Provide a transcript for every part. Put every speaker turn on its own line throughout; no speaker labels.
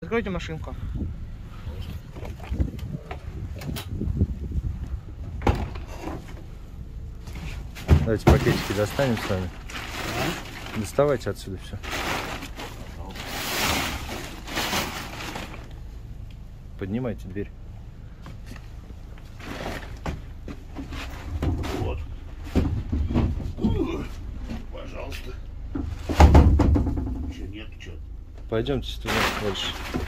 Откройте машинку.
Давайте пакетики достанем с вами. Доставайте отсюда все. Поднимайте дверь.
Вот. Пожалуйста. Еще нет, что?
Пойдемте туда дальше.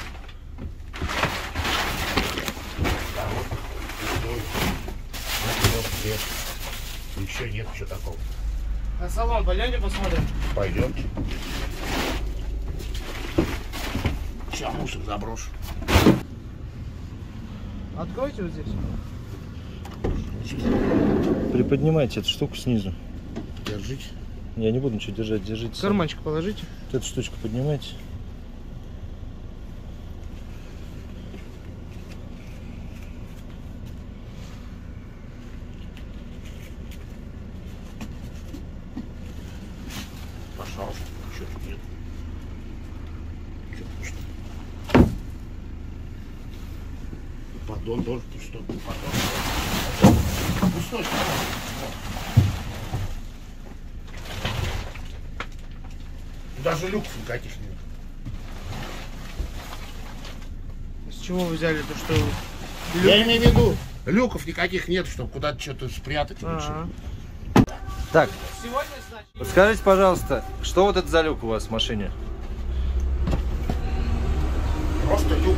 Еще нет, что такого.
На салон пойдемте посмотрим.
Пойдемте. Сейчас мусор заброшу.
Откройте вот здесь.
Приподнимайте эту штуку снизу.
Держите.
Я не буду ничего держать, держите.
Карманчик положите.
Вот эту штучку поднимайте.
Пожалуйста. Что-то нет. Что пусто. Поддон тоже пустой. Поддон. Пустой. Даже люков никаких нет.
С чего вы взяли то, что...
Я имею в виду, люков никаких нет, чтобы куда-то что-то спрятать или что.
Так,
Сегодня, значит...
подскажите, пожалуйста, что вот это за люк у вас в машине?
Просто люк.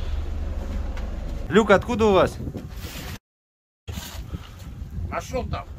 Люк откуда у вас?
Нашел там.